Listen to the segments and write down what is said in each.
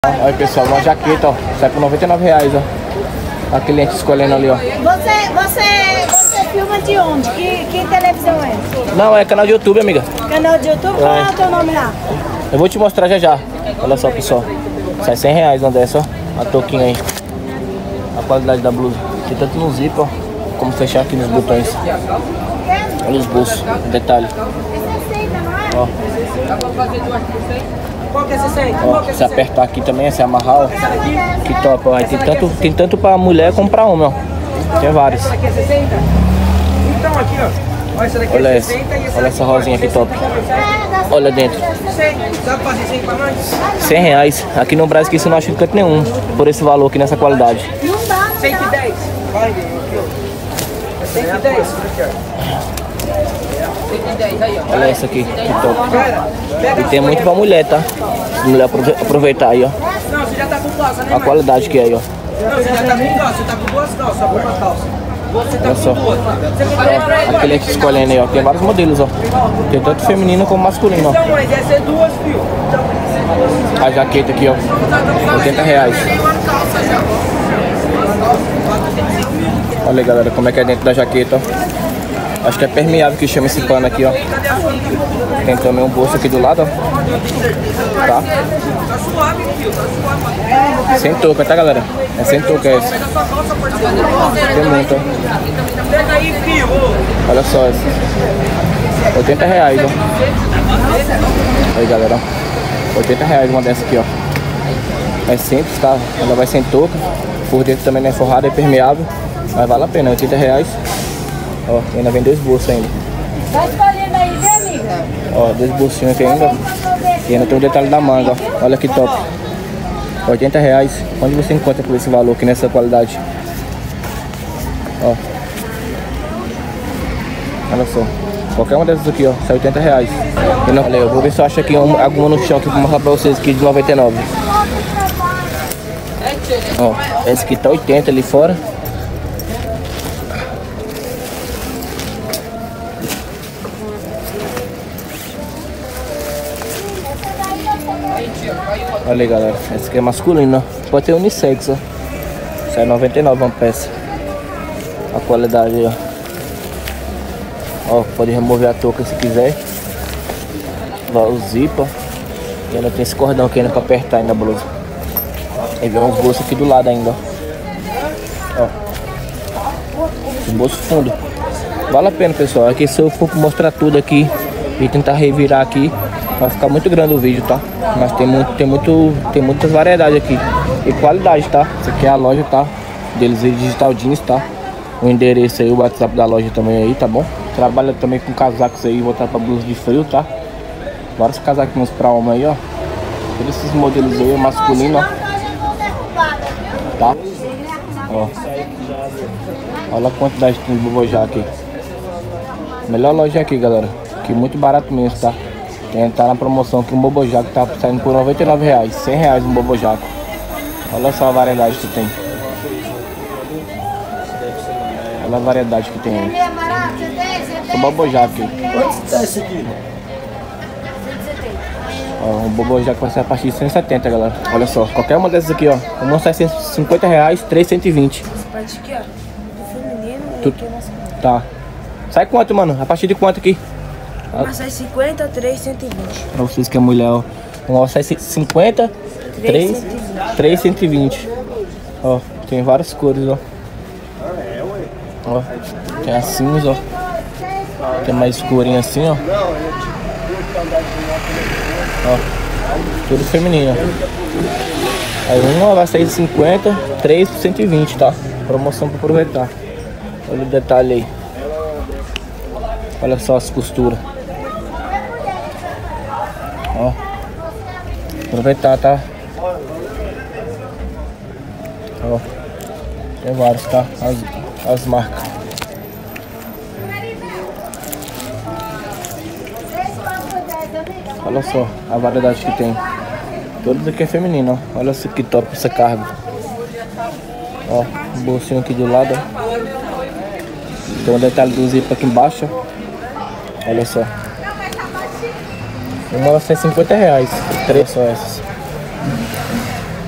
Olha pessoal, uma jaqueta, ó, sai por R$99, ó. A cliente escolhendo ali, ó. Você filma de onde? Que televisão é? Não, é canal de YouTube, amiga. Canal de YouTube? Qual é o teu nome lá? Eu vou te mostrar já já. Olha só, pessoal. Sai R$100 uma dessa, ó. A touquinha aí. A qualidade da blusa. Tem tanto no zip, ó, como fechar aqui nos botões. Olha os bolsos, detalhe. Ó. Ó, se apertar aqui também, se amarrar, ó. Que top, ó. Aí tem tanto pra mulher como pra homem, ó. Tem vários. Olha essa. Olha essa rosinha aqui top. Olha dentro. R$100. Aqui no Brasil isso eu não acho de canto nenhum. Por esse valor aqui nessa qualidade. 110. 110. Olha essa aqui, que top. E tem muito pra mulher, tá? Mulher aproveitar aí, ó. Não, você já tá com calça, né? A qualidade que é aí, ó. Não, você já tá com calça, você tá com duas calças, só uma calça. Você tá Olha só. com duas. Você A cliente escolhendo aí, ó. Tem vários modelos, ó. Tem tanto feminino como masculino, ó. Então, mas essa é duas, filho. A jaqueta aqui, ó. R$80. Olha aí, galera, como é que é dentro da jaqueta, ó. Acho que é permeável que chama esse pano aqui, ó. Tem também um bolso aqui do lado, ó. Tá? Sem touca, tá, galera? É sem touca essa. Tem muito, ó. Olha só essa. R$80, ó. Aí, galera, ó. R$80 uma dessa aqui, ó. É simples, tá? Ela vai sem touca. Por dentro também não é forrada, é permeável. Mas vale a pena, R$80. Ó, ainda vem dois bolsos ainda. Tá escolhendo aí, viu, amiga? Ó, dois bolsinhos aqui ainda. E ainda tem o detalhe da manga, ó. Olha que top. R$80. Onde você encontra por esse valor aqui nessa qualidade? Ó. Olha só. Qualquer uma dessas aqui, ó. Sai R$80. E não, eu vou ver se eu acho aqui alguma no chão que eu vou mostrar pra vocês aqui de 99. Ó, esse aqui tá 80 ali fora. Olha aí, galera, essa aqui é masculina, ó. Pode ter unissex, ó. Sai 99 uma peça. A qualidade aí, ó. Ó, pode remover a touca se quiser. Ó, o zip, ó. E ainda tem esse cordão aqui ainda pra apertar ainda a blusa. E vem uns bolsos aqui do lado ainda, ó. Ó. Esse bolso fundo. Vale a pena, pessoal. Aqui se eu for mostrar tudo aqui e tentar revirar aqui, vai ficar muito grande o vídeo, tá? Mas tem muitas variedades aqui. E qualidade, tá? Essa aqui é a loja, tá? Deles aí, Digital Jeans, tá? O endereço aí, o WhatsApp da loja também aí, tá bom? Trabalha também com casacos aí, voltar pra blusa de frio, tá? Vários casaquinhos pra homem aí, ó. Todos esses modelos aí, masculino, ó. Tá? Ó. Olha a quantidade de bobojá aqui. Melhor loja aqui, galera. Que muito barato mesmo, tá? Tá na promoção aqui um bobojaco, tá saindo por R$99, R$100 um bobojaco. Olha só a variedade que tem. Olha a variedade que tem aí. O bobojaco aqui. Quanto tá esse aqui? Ó, um bobojaco vai ser a partir de 170, galera. Olha só, qualquer uma dessas aqui, ó. Uma sai R$150, 3 120. Essa parte aqui, ó. Do feminino e Tudo. aqui é masculino. Tá. Sai quanto, mano? A partir de quanto aqui? Uma sai 50, 3, 120. Pra vocês que é mulher, ó. Uma sai 50, 3, 120. Ó, tem várias cores, ó. Ó, tem a cinza, ó. Tem mais escurinha assim, ó. Ó, tudo feminino. Aí uma vai sair 50, 3 por 120, tá? Promoção pra aproveitar. Olha o detalhe aí. Olha só as costuras. Ó, aproveitar, tá? Ó, tem vários, tá? As marcas. Olha só a variedade que tem. Todos aqui é feminino, ó. Olha só que top essa carga. Ó, um bolsinho aqui do lado, ó. Tem um detalhe do zip aqui embaixo, ó. Olha só. Uma vai ser R$50. 3 só essas.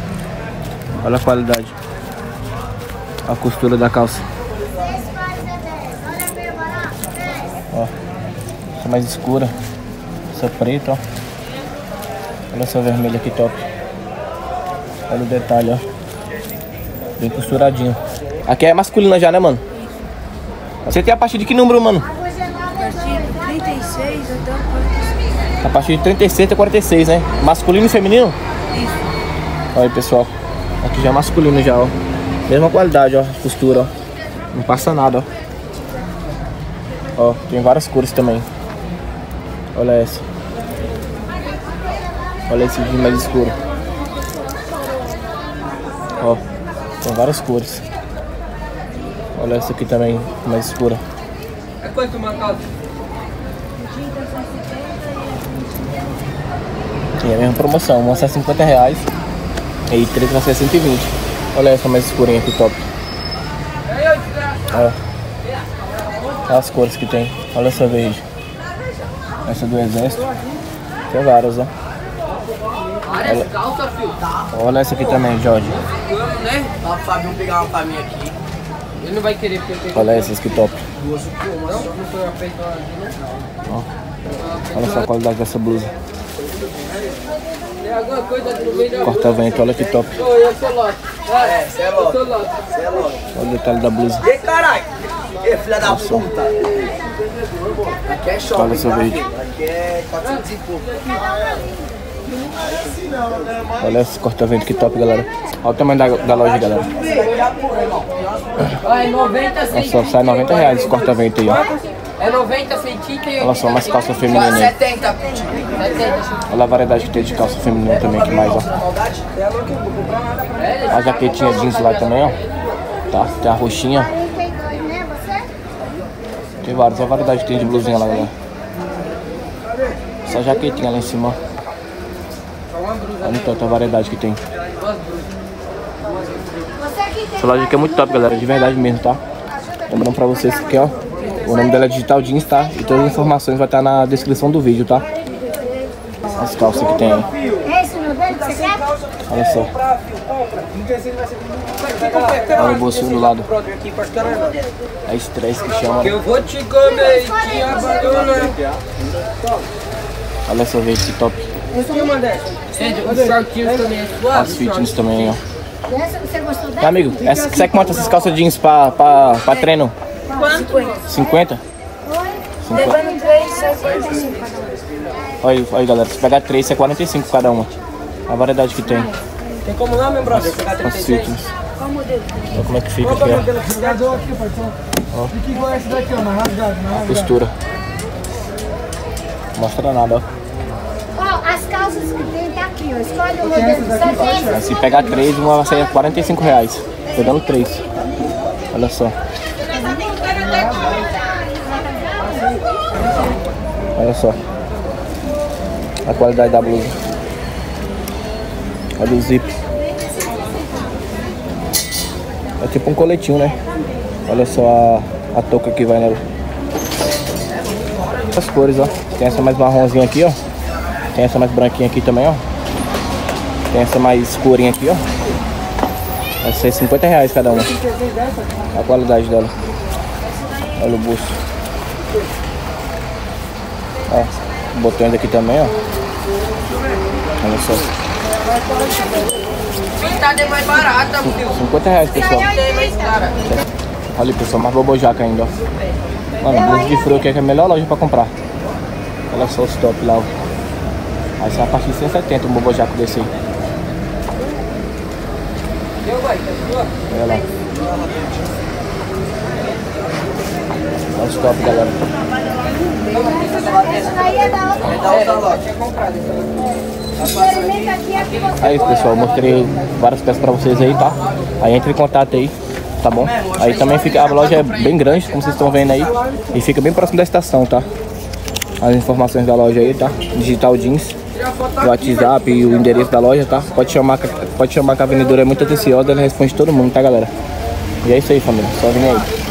Olha a qualidade. A costura da calça. Ó, essa mais escura. Essa preta, ó. Olha essa vermelha aqui top. Olha o detalhe, ó. Bem costuradinho. Aqui é masculina já, né, mano? Você tem a partir de que número, mano? A partir de 36 até 46. A partir de 36 até 46, né? Masculino e feminino? Isso. Olha aí, pessoal. Aqui já é masculino já, ó. Mesma qualidade, ó. Costura, ó. Não passa nada, ó. Ó, tem várias cores também. Olha essa. Olha esse vinho mais escuro. Ó, tem várias cores. Olha essa aqui também, mais escura. É quanto uma calça? E a mesma promoção, uma sai R$50 e 3 vai ser 120. Olha essa mais escurinha aqui, top. Olha as cores que tem. Olha essa verde. Essa do exército. Tem várias, ó. Olha, calça, filho. Tá. Olha essa aqui também, Jorge. Né? Dá pro Fabinho pegar uma pra mim aqui. Ele não vai querer porque eu tenho. Olha essas que top. Não foi uma feita Ó. Olha só a qualidade dessa blusa. Tem alguma coisa no meio da Corta-vento, olha que top. Eu sou lote. É, você é lote. Eu sou lote. Olha o detalhe da blusa. E caralho! E filha da puta! Aqui é shopping, Olha essa tá, verde. filho? Aqui é 400 e pouco. Olha esse corta-vento que top, galera. Olha o tamanho da loja, galera. Olha, 90 Olha centímetros. só, sai R$90 esse corta-vento aí, ó. É 90 centímetros e Olha só, mais calça feminina aí. 70. Olha a variedade que tem de calça feminina também, que mais, ó. A jaquetinha jeans lá também, ó. Tá, tem a roxinha. 42, né, você? Tem várias, olha a variedade que tem de blusinha lá, galera. Essa jaquetinha lá em cima, ó. Olha tanta variedade que tem. Você aqui tem. Essa loja aqui é muito top, galera, de verdade mesmo, tá? Lembrando pra vocês que, ó, o nome dela é Digital Jeans, tá? E todas as informações vai estar na descrição do vídeo, tá? As calças que tem aí. É esse o modelo que você quer? Olha só. Olha o bolsinho do lado. É estresse que chama. Eu vou te comer, te abandona. Olha essa verde que top. Os shortinhos também é suave. As fitness também, ó. Essa, você gostou dela? Tá, amigo, você que monta essas calças jeans pra treino? 50? Levando 3, sai 45 cada um. Olha aí, galera, se pegar 3, é 45 cada uma. A variedade que tem. Tem como não, meu brother? Pegar As 36? fitness. Qual modelo? Olha como é que fica aqui, ó. Fica igual esse daqui, ó, mais rasgado, mais rasgado. Costura. Não mostra nada, ó. Ó, as calças que tem tá aqui, ó. Escolhe o modelo. Só tem Se pegar 3, uma vai sair R$45. Pegando 3. Olha só. Olha só. A qualidade da blusa. Olha o zip. É tipo um coletinho, né? Olha só a touca que vai nela. As cores, ó. Tem essa mais marronzinha aqui, ó. Tem essa mais branquinha aqui também, ó. Tem essa mais escurinha aqui, ó. Vai ser R$50 cada uma. A qualidade dela. Olha o bolso. Ó, botões aqui também, ó. Olha só. Pintada é mais barata, filho. R$50, pessoal. É mais cara. Olha aí, pessoal, mais bobojaca ainda, ó. Mano, blusa de frio aqui é a melhor loja pra comprar. Olha só os top lá, ó. Aí sai a partir de 170 um bobojaco desse aí. Olha lá. Olha os top, galera. essa daí é da outra. Experimenta aqui, aqui você. Aí, pessoal, eu mostrei várias peças pra vocês aí, tá? Aí entre em contato aí, tá bom? Aí também fica, a loja é bem grande, como vocês estão vendo aí. E fica bem próximo da estação, tá? As informações da loja aí, tá? Digital Jeans, o WhatsApp e o endereço da loja, tá? Pode chamar que a vendedora é muito atenciosa, ela responde todo mundo, tá, galera? E é isso aí, família, só vem aí.